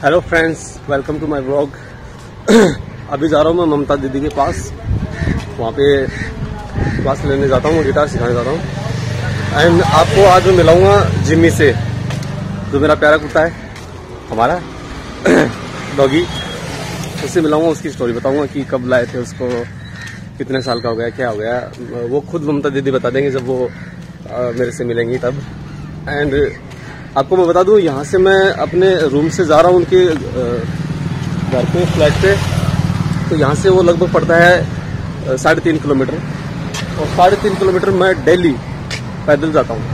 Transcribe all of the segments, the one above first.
Hello friends, welcome to my vlog. अभी जा रहा हूँ मैं ममता दीदी के पास। वहाँ पे क्लास लेने जाता हूँ, गिटार सिखाने जाता हूँ। एंड आपको आज मैं मिलाऊंगा जिम्मी से, जो मेरा प्यारा कुत्ता है, हमारा डॉगी। उससे मिलाऊंगा, उसकी स्टोरी बताऊंगा कि कब लाए थे उसको, कितने साल का हो गया, क्या हो गया। वो खुद ममता दीदी बता देंगे जब वो मेरे से मिलेंगी तब। एंड आपको मैं बता दूं, यहाँ से मैं अपने रूम से जा रहा हूँ उनके घर पे, फ्लैट पे। तो यहाँ से वो लगभग पड़ता है 3.5 किलोमीटर, और 3.5 किलोमीटर मैं डेली पैदल जाता हूँ।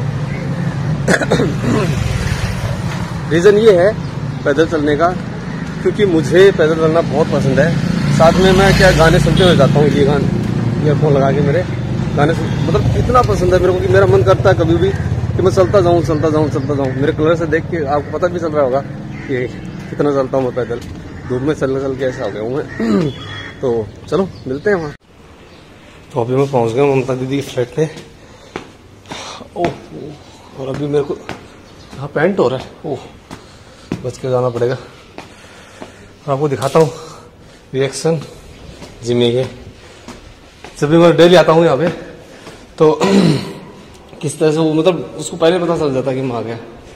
रीज़न ये है पैदल चलने का, क्योंकि मुझे पैदल चलना बहुत पसंद है। साथ में मैं क्या गाने सुनते हुए जाता हूँ, ये गाने ईयरफोन लगा के मेरे गाने मतलब इतना पसंद है मेरे को कि मेरा मन करता है कभी भी कि मैं चलता जाऊं। मेरे कलर से देख के आपको पता भी चल रहा होगा कि कितना चलता हूँ मैं पैदल। धूप में चल के ऐसा हो गया हूँ मैं। तो चलो मिलते हैं वहाँ। तो अभी मैं पहुँच गया ममता दीदी के फ्लैट पे। ओह, और अभी मेरे को यहाँ पेंट हो रहा है। ओह, बच के जाना पड़ेगा। आपको दिखाता हूँ रिएक्शन जिम्मी के। जब भी मैं डेली आता हूँ यहाँ पे तो किस तरह से वो, मतलब उसको पहले पता चल जाता कि मैं आ गया।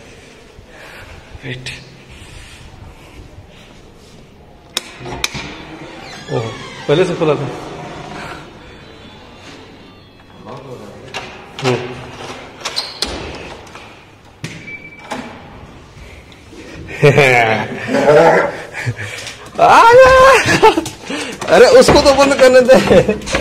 वेट, ओह, पहले से खुला था। अरे उसको तो बंद करने दे।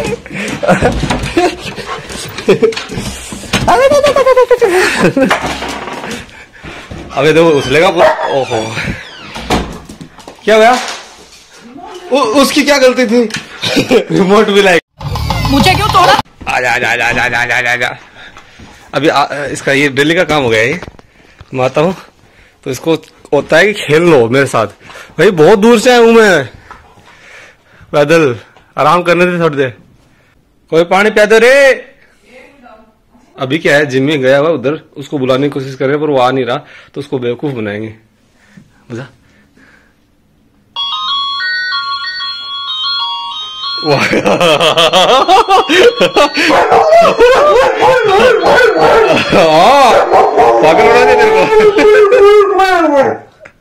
अबे देखो उछलेगा पूरा। ओहो, क्या हुआ? उसकी क्या गलती थी? रिमोट भी लाइक मुझे क्यों तोड़ा? आजा। अभी इसका ये डेली का काम हो गया। ये मैं आता हूँ तो इसको होता है कि खेल लो मेरे साथ। भाई बहुत दूर से आया हूँ मैं पैदल, आराम करने दे थोड़ी देर। कोई पानी पिया दो रे। अभी क्या है, जिम्मी गया हुआ उधर, उसको बुलाने की कोशिश कर रहे हैं पर वो आ नहीं रहा, तो उसको बेवकूफ बनाएंगे। बुझा? पागल उड़ा दे तेरे को।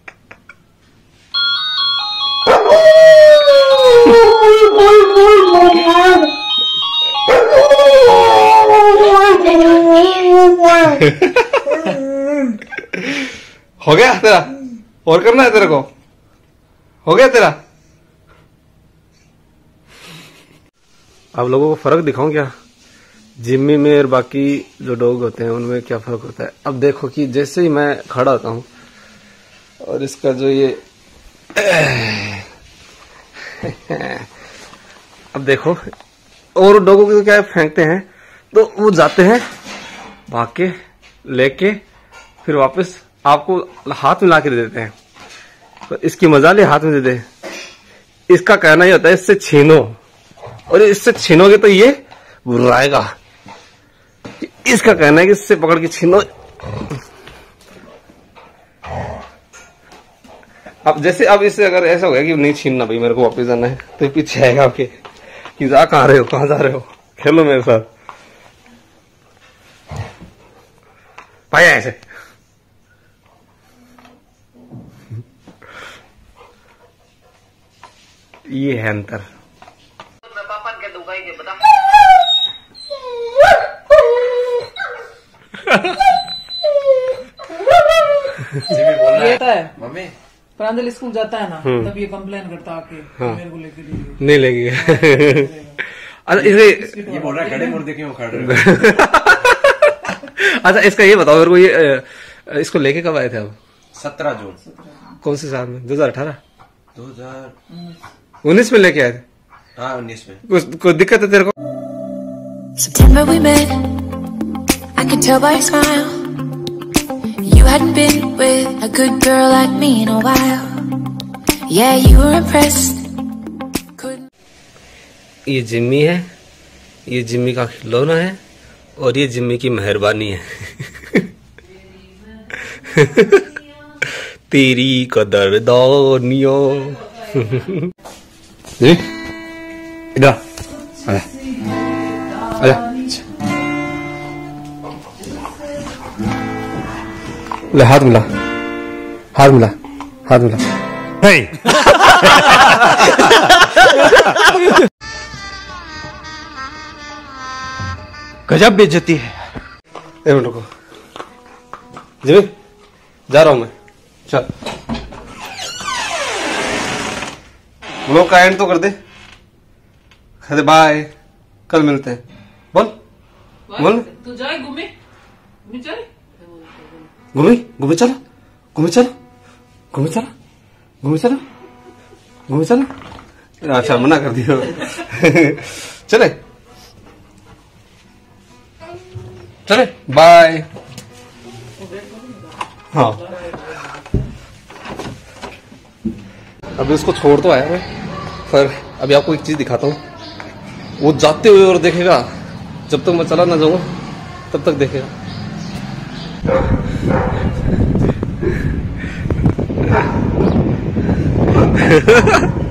हो गया तेरा? और करना है तेरे को? हो गया तेरा? आप लोगों को फर्क दिखाऊं क्या जिम्मी में और बाकी जो डॉग होते हैं उनमें क्या फर्क होता है? अब देखो कि जैसे ही मैं खड़ा होता हूं और इसका जो ये अब देखो, और डॉगों को क्या फेंकते हैं तो वो जाते हैं भाग के लेके, फिर वापस आपको हाथ में ला के दे देते हैं। तो इसकी मजाल हाथ में दे दे। इसका कहना ही होता है इससे छीनो, और इससे छीनोगे तो ये बुर्राएगा। इसका कहना है कि इससे पकड़ के छीनो। अब जैसे अब इससे अगर ऐसा हो गया कि नहीं छीनना भाई, मेरे को वापस जाना है, तो पीछे आएगा आपके कि जा कहाँ रहे हो, कहाँ जा रहे हो, खेलो मेरे साथ। पाया ऐसे। ये है अंतर। ये है मम्मी, प्रांजल स्कूल जाता है ना, तब ये कंप्लेन करता आके मेरे को लेके नहीं लेगी। अच्छा ये बोल रहा है खड़े मुर्दे क्यों खड़ रहे? अच्छा इसका ये बताओ मेरे को, ये इसको लेके कब आए थे आप? 17 जून। कौन से साल में? 2018? 2019 में लेके आए थे? हाँ 19 में। कोई दिक्कत है तेरे को? September we met, I could tell by your smile. You hadn't been with a good girl like me in a while. Yeah, you were impressed. ये जिम्मी है, ये जिम्मी का खिलौना है, और ये जिम्मी की मेहरबानी है। तेरी कदरदानियों। जी इधर आजा आजा, ले हाथ मिला, हाथ मिला, हाथ मिला। गजब बेइज्जती है। एक मिनट रुको जी, जा रहा हूं मैं, चल। व्लॉग का एंड तो कर दे, कहते बाय, कल मिलते हैं। बोल बोल, तू जाए घूमे चले, घूमे घूमे चलो, घूमे चलो, घूमे चलो, घूमे चलो, घूमे चलो। अच्छा मना कर दियो। चले चले, बाय। हाँ अभी उसको छोड़ तो आया मैं, पर अभी आपको एक चीज दिखाता हूँ। वो जाते हुए और देखेगा, जब तक मैं चला ना जाऊंगा तब तक देखेगा।